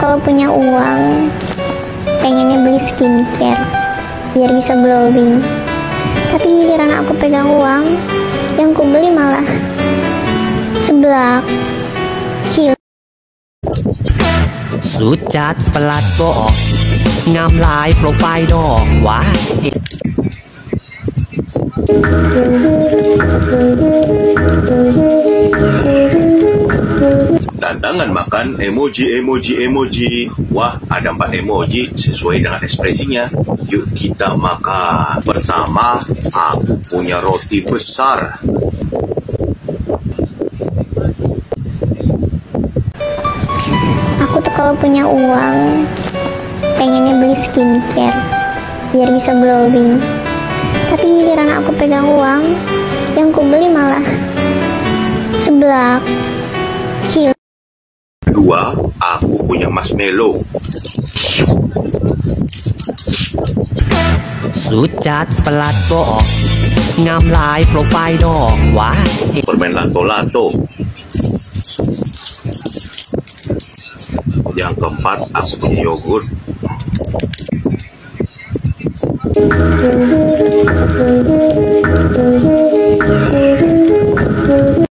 kalau punya uang pengennya beli skincare biar bisa glowing, tapi giliran aku pegang uang yang ku beli malah seblak cil. สุดจัดประหลัดบอกงามลายโปรไฟล์ดอกว้า Tantangan makan emoji. Wah, ada 4 emoji sesuai dengan ekspresinya. Yuk kita makan. Pertama, aku punya roti besar. Aku tuh kalau punya uang pengennya beli skincare biar bisa glowing, tapi giliran aku pegang uang yang ku beli malah seblak cil. Kedua, aku punya marshmallow. สุดจัดประหลัดบอกงามลายโปรไฟล์ดอกว้า Permen lato-lato. Yang keempat, aku punya yogurt.